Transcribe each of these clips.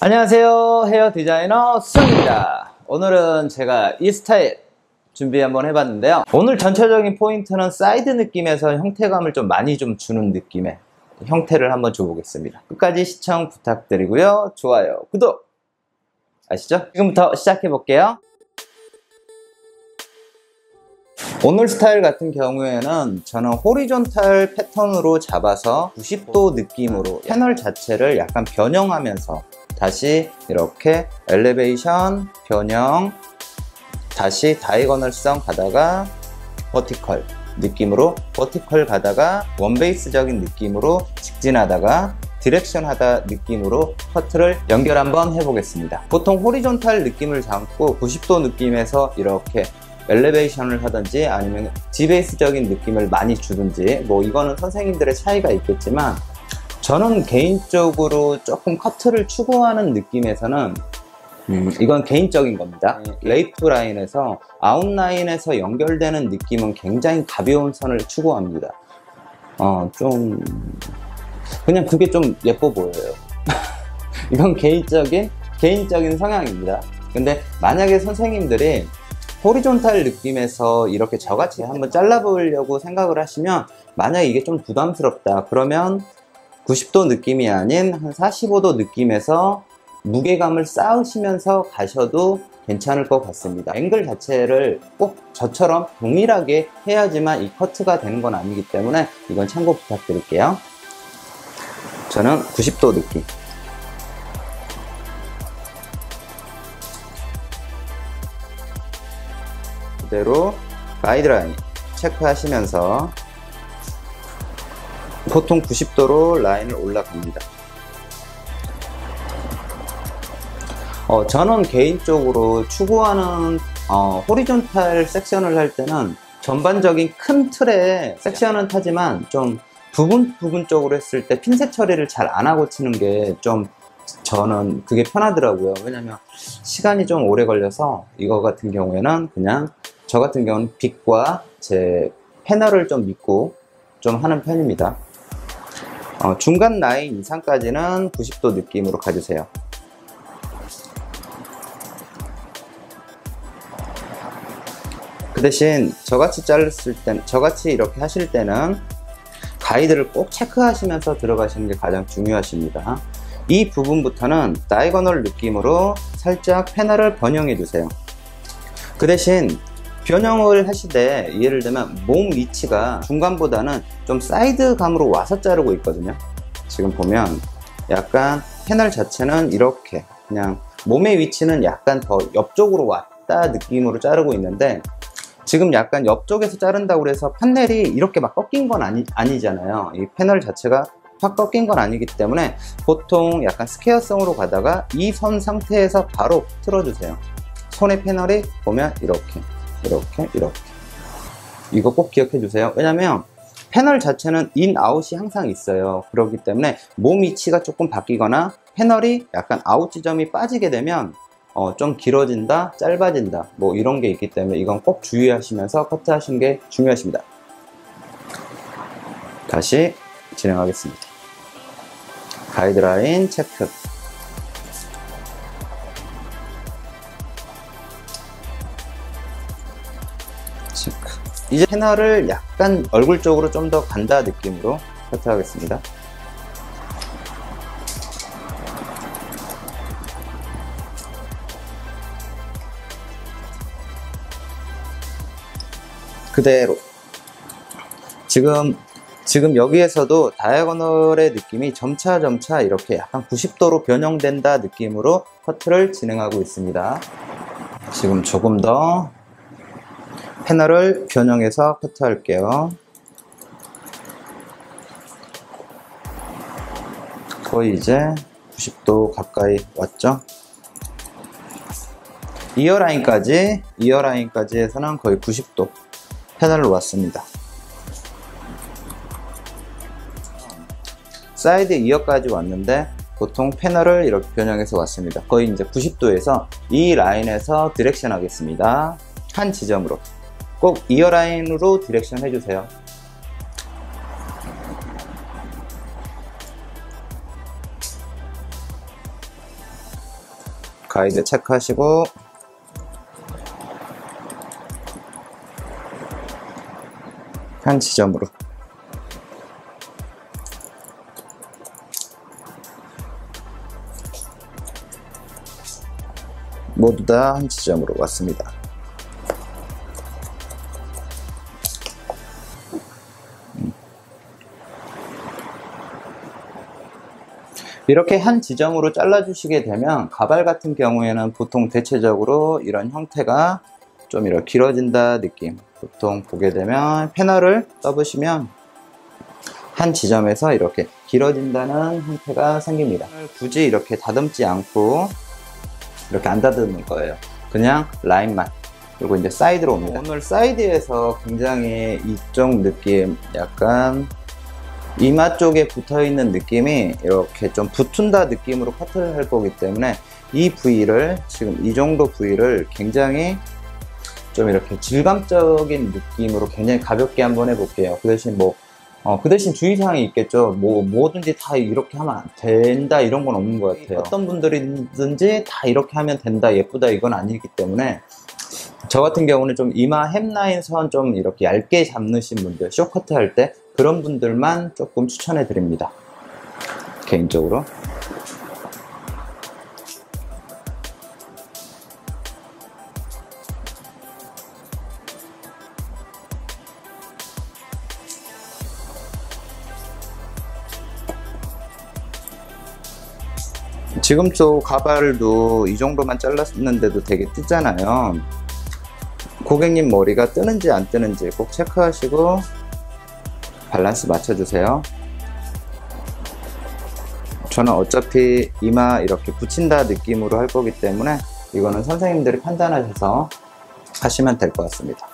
안녕하세요, 헤어 디자이너 수입니다. 오늘은 제가 이 스타일 준비 한번 해봤는데요. 오늘 전체적인 포인트는 사이드 느낌에서 형태감을 좀 많이 주는 느낌의 형태를 한번 줘보겠습니다. 끝까지 시청 부탁드리고요. 좋아요, 구독 아시죠? 지금부터 시작해 볼게요. 오늘 스타일 같은 경우에는 저는 호리존탈 패턴으로 잡아서 90도 느낌으로 패널 자체를 약간 변형하면서 다시 이렇게 엘리베이션, 변형, 다시 다이거널성 가다가 버티컬 느낌으로, 버티컬 가다가 원베이스적인 느낌으로 직진하다가 디렉션 하다 느낌으로 커트를 연결 한번 해보겠습니다. 보통 호리존탈 느낌을 잡고 90도 느낌에서 이렇게 엘리베이션을 하든지 아니면 G베이스적인 느낌을 많이 주든지, 뭐 이거는 선생님들의 차이가 있겠지만 저는 개인적으로 조금 커트를 추구하는 느낌에서는 이건 개인적인 겁니다. 레이프 라인에서 아웃라인에서 연결되는 느낌은 굉장히 가벼운 선을 추구합니다. 좀 그냥 그게 좀 예뻐 보여요. 이건 개인적인 성향입니다. 근데 만약에 선생님들이 호리존탈 느낌에서 이렇게 저같이 한번 잘라보려고 생각을 하시면, 만약에 이게 좀 부담스럽다 그러면 90도 느낌이 아닌 한 45도 느낌에서 무게감을 쌓으시면서 가셔도 괜찮을 것 같습니다. 앵글 자체를 꼭 저처럼 동일하게 해야지만 이 커트가 되는 건 아니기 때문에 이건 참고 부탁드릴게요. 저는 90도 느낌. 그대로 가이드라인 체크하시면서 보통 90도로 라인을 올라갑니다. 저는 개인적으로 추구하는 호리존탈 섹션을 할 때는 전반적인 큰 틀의 섹션은 타지만 좀 부분적으로 했을 때 핀셋 처리를 잘 안 하고 치는 게 좀 저는 그게 편하더라고요. 왜냐면 시간이 좀 오래 걸려서 이거 같은 경우에는 그냥 저 같은 경우는 빛과 제 패널을 좀 믿고 좀 하는 편입니다. 중간 라인 이상까지는 90도 느낌으로 가주세요. 그 대신 저같이 이렇게 하실 때는 가이드를 꼭 체크하시면서 들어가시는 게 가장 중요하십니다. 이 부분부터는 다이거널 느낌으로 살짝 패널을 변형해 주세요. 그 대신 변형을 하시되 예를 들면 몸 위치가 중간보다는 좀 사이드 감으로 와서 자르고 있거든요. 지금 보면 약간 패널 자체는 이렇게 그냥 몸의 위치는 약간 더 옆쪽으로 왔다 느낌으로 자르고 있는데, 지금 약간 옆쪽에서 자른다고 해서 판넬이 이렇게 막 꺾인 건 아니잖아요. 이 패널 자체가 확 꺾인 건 아니기 때문에 보통 약간 스퀘어성으로 가다가 이 선 상태에서 바로 틀어주세요. 손의 패널이 보면 이렇게 이거 꼭 기억해 주세요. 왜냐면 패널 자체는 인, 아웃이 항상 있어요. 그렇기 때문에 몸 위치가 조금 바뀌거나 패널이 약간 아웃 지점이 빠지게 되면 좀 길어진다, 짧아진다, 뭐 이런 게 있기 때문에 이건 꼭 주의하시면서 커트 하시는 게 중요하십니다. 다시 진행하겠습니다. 가이드라인 체크. 이제 패널을 약간 얼굴 쪽으로 좀 더 간다 느낌으로 커트하겠습니다. 그대로 지금 여기에서도 다이아고널의 느낌이 점차 이렇게 약간 90도로 변형된다 느낌으로 커트를 진행하고 있습니다. 지금 조금 더 패널을 변형해서 커트할게요. 거의 이제 90도 가까이 왔죠. 이어라인까지 해서는 거의 90도 패널로 왔습니다. 사이드 이어까지 왔는데 보통 패널을 이렇게 변형해서 왔습니다. 거의 이제 90도에서 이 라인에서 디렉션 하겠습니다. 한 지점으로 꼭 이어 라인으로 디렉션 해주세요. 가이드 체크하시고 한 지점으로 모두 다 한 지점으로 왔습니다. 이렇게 한 지점으로 잘라 주시게 되면 가발 같은 경우에는 보통 대체적으로 이런 형태가 좀 이렇게 길어진다 느낌, 보통 보게 되면 패널을 떠보시면 한 지점에서 이렇게 길어진다는 형태가 생깁니다. 굳이 이렇게 다듬지 않고 이렇게 안 다듬을 거예요. 그냥 라인만. 그리고 이제 사이드로 옵니다. 오늘 사이드에서 굉장히 이쪽 느낌, 약간 이마 쪽에 붙어 있는 느낌이 이렇게 좀 붙은다 느낌으로 커트를 할 거기 때문에 이 부위를, 지금 이 정도 부위를 굉장히 좀 이렇게 질감적인 느낌으로 굉장히 가볍게 한번 해볼게요. 그 대신 그 대신 주의사항이 있겠죠. 뭐든지 다 이렇게 하면 안 된다 이런 건 없는 것 같아요. 어떤 분들이든지 다 이렇게 하면 된다, 예쁘다 이건 아니기 때문에 저 같은 경우는 좀 이마 햄라인 선 좀 이렇게 얇게 잡으신 분들, 쇼커트 할 때 그런 분들만 조금 추천해 드립니다. 개인적으로. 지금 또 가발도 이 정도만 잘랐는데도 되게 뜨잖아요. 고객님 머리가 뜨는지 안 뜨는지 꼭 체크하시고 밸런스 맞춰주세요. 저는 어차피 이마 이렇게 붙인다 느낌으로 할 거기 때문에 이거는 선생님들이 판단하셔서 하시면 될 것 같습니다.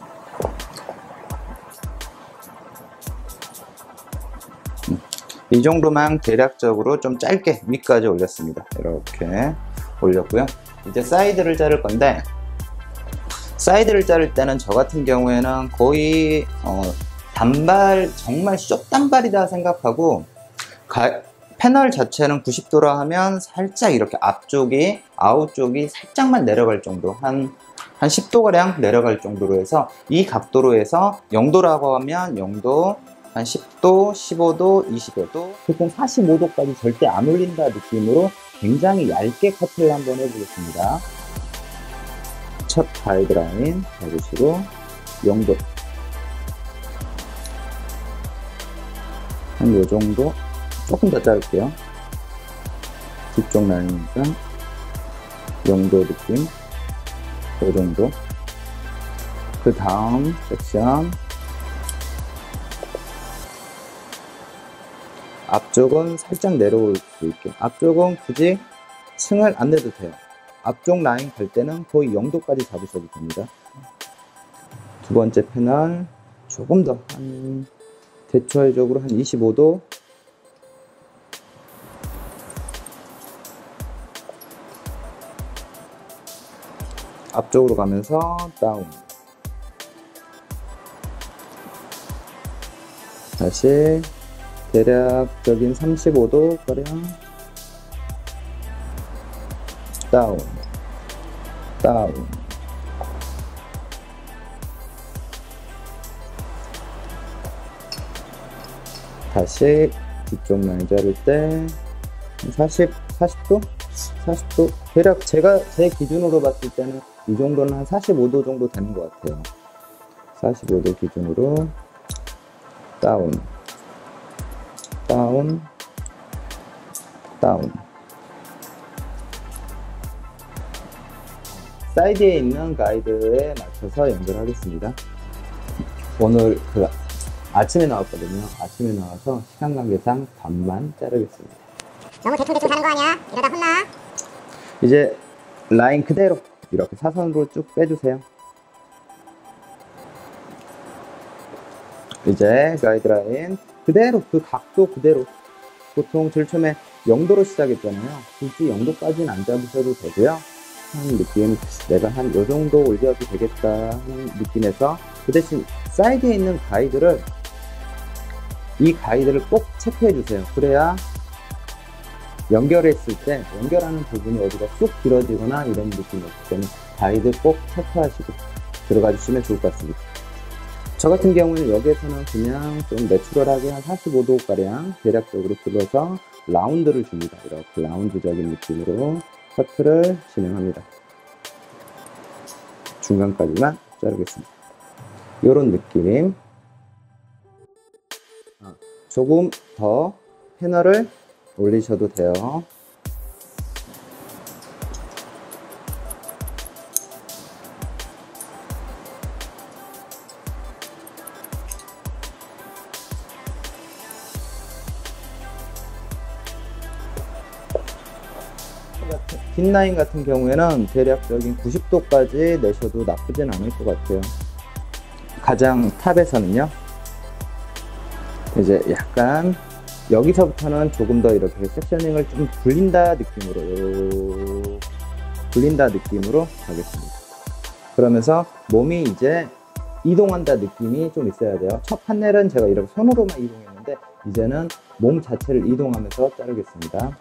이 정도만 대략적으로 좀 짧게 위까지 올렸습니다. 이렇게 올렸고요. 이제 사이드를 자를 건데, 사이드를 자를 때는 저 같은 경우에는 거의 단발, 정말 숏단발이다 생각하고, 패널 자체는 90도라 하면 살짝 이렇게 앞쪽이, 아웃 쪽이 살짝만 내려갈 정도, 한 10도가량 내려갈 정도로 해서, 이 각도로 해서 0도라고 하면 0도, 한 10도, 15도, 25도, 보통 45도까지 절대 안 올린다 느낌으로 굉장히 얇게 커트를 한번 해보겠습니다. 첫 가이드라인 잡으시고 0도 한 요정도, 조금 더 자를게요. 뒤쪽 라인이니까 0도 느낌, 요정도. 그 다음 섹션 앞쪽은 살짝 내려올 수 있게, 앞쪽은 굳이 층을 안 내도 돼요. 앞쪽 라인 갈 때는 거의 0도까지 잡으셔도 됩니다. 두 번째 패널 조금 더, 한 대체적으로 한 25도, 앞쪽으로 가면서 다운, 다시 대략적인 35도 가량 다운, 다운. 다시 뒤쪽 라인 자를 때 40도? 40도? 대략 제 기준으로 봤을 때는 이 정도는 한 45도 정도 되는 것 같아요. 45도 기준으로 다운, 다운, 다운. 사이드에 있는 가이드에 맞춰서 연결하겠습니다. 오늘 아침에 나왔거든요. 아침에 나와서 시간 관계상 반만 자르겠습니다. 너무 대충 자는 거 아니야? 이러다 혼나? 이제 라인 그대로 이렇게 사선으로 쭉 빼주세요. 이제 가이드라인 그대로, 그 각도 그대로. 보통 제일 처음에 0도로 시작했잖아요. 굳이 0도까지는 안 잡으셔도 되고요. 한 느낌, 내가 한 요 정도 올려도 되겠다 하는 느낌에서, 그 대신 사이드에 있는 가이드를, 이 가이드를 꼭 체크해 주세요. 그래야 연결했을 때 연결하는 부분이 어디가 쑥 길어지거나 이런 느낌이 없기 때문에 가이드 꼭 체크하시고 들어가 주시면 좋을 것 같습니다. 저 같은 경우는 여기에서는 그냥 좀 내추럴하게 한 45도가량 대략적으로 들어서 라운드를 줍니다. 이렇게 라운드적인 느낌으로 커트를 진행합니다. 중간까지만 자르겠습니다. 이런 느낌. 조금 더 패널을 올리셔도 돼요. 핀라인 같은 경우에는 대략적인 90도까지 내셔도 나쁘진 않을 것 같아요. 가장 탑에서는요, 이제 약간 여기서부터는 조금 더 이렇게 섹셔닝을 좀 굴린다 느낌으로 가겠습니다. 그러면서 몸이 이제 이동한다 느낌이 좀 있어야 돼요. 첫 판넬은 제가 이렇게 손으로만 이동했는데 이제는 몸 자체를 이동하면서 자르겠습니다.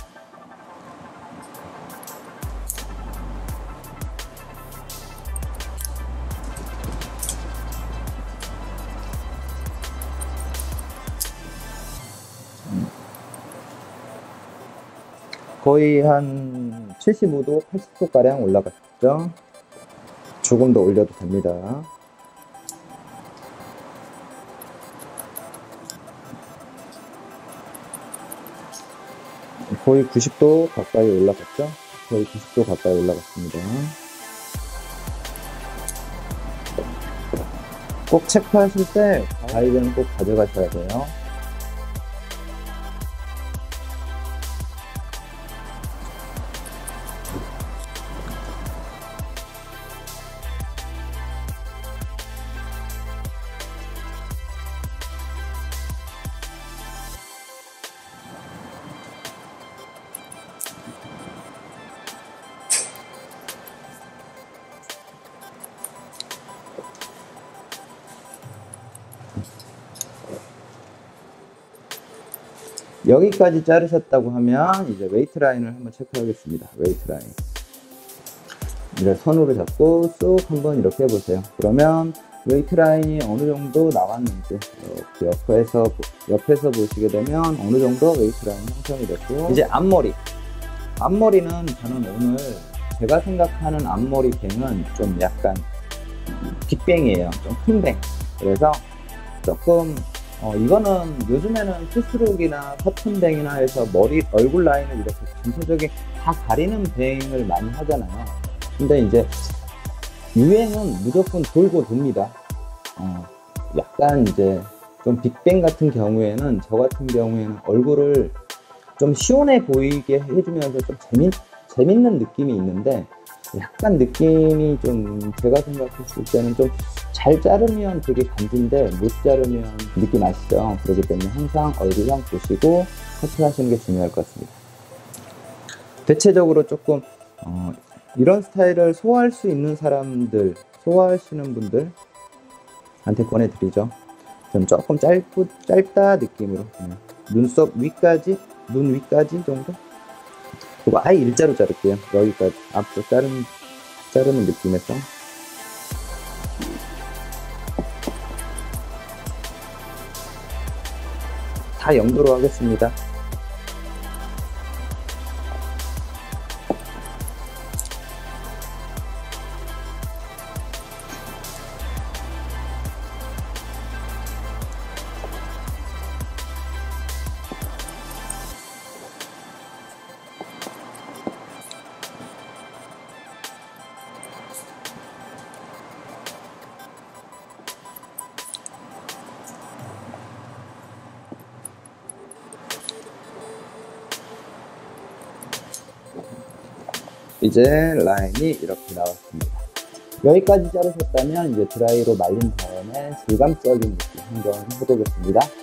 거의 한 75도, 80도가량 올라갔죠. 조금 더 올려도 됩니다. 거의 90도 가까이 올라갔죠. 거의 90도 가까이 올라갔습니다. 꼭 체크하실 때 가이드는 꼭 가져가셔야 돼요. 여기까지 자르셨다고 하면 이제 웨이트 라인을 한번 체크하겠습니다. 웨이트 라인. 이제 손으로 잡고 쑥 한번 이렇게 해보세요. 그러면 웨이트 라인이 어느 정도 나왔는지 이렇게 옆에서 보시게 되면 어느 정도 웨이트 라인 형성이 됐고, 이제 앞머리. 앞머리는 저는 오늘 제가 생각하는 앞머리 뱅은 좀 약간 빅뱅이에요. 좀 큰 뱅. 그래서 조금 이거는 요즘에는 투스룩이나 커튼뱅이나 해서 얼굴 라인을 이렇게 전체적인 다 가리는 뱅을 많이 하잖아요. 근데 이제 유행은 무조건 돌고 돕니다. 약간 이제 좀 빅뱅 같은 경우에는, 저 같은 경우에는 얼굴을 좀 시원해 보이게 해주면서 좀 재밌는 느낌이 있는데, 약간 느낌이 좀 제가 생각했을 때는 좀 잘 자르면 되게 간지인데 못 자르면 느낌 아시죠? 그렇기 때문에 항상 얼굴형 보시고 커트하시는 게 중요할 것 같습니다. 대체적으로 조금 이런 스타일을 소화할 수 있는 사람들, 소화하시는 분들한테 권해드리죠. 전 조금 짧다 느낌으로 눈썹 위까지, 눈 위까지 정도? 그리고 아예 일자로 자를게요. 여기까지 앞쪽 자르는 느낌에서. 다 0도로 하겠습니다. 이제 라인이 이렇게 나왔습니다. 여기까지 자르셨다면 이제 드라이로 말린 다음에 질감적인 느낌 한번 해보겠습니다.